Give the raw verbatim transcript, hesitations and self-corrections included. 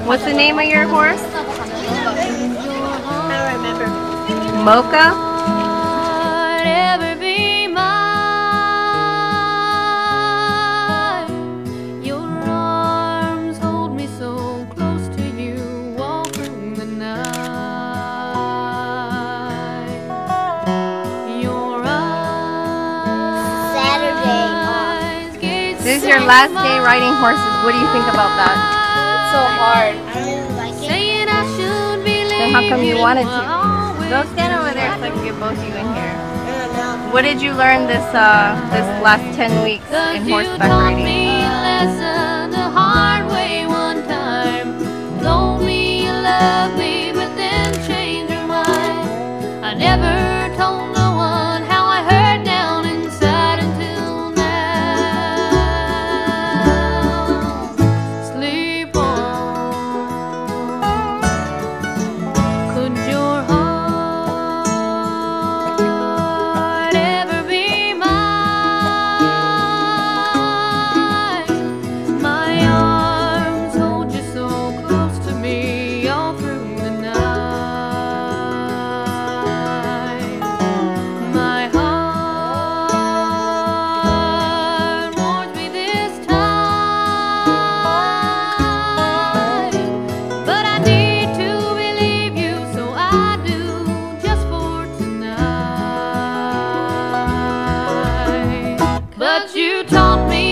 What's the name of your horse? I don't remember. Mocha? Ever be mine. Your arms hold me so close to you all through the night. Your eyes. Saturday. This is your last day riding horses. What do you think about that? It's so hard. I really like it. Saying I should be Then how come you leaving, wanted but to? always Go stand over there so I can get both of you in here. I don't know. What did you learn this uh this last ten weeks Cause in you horseback taught riding? me a lesson the hard way one time. Told me you love me, but then changed your mind. I never told no one how I hurt down inside until now. Sleep on. Could your heart ever be mine? My arms hold you so close to me all through the night. My heart warns me this time, but I need to believe you, so I do just for tonight. But you taught me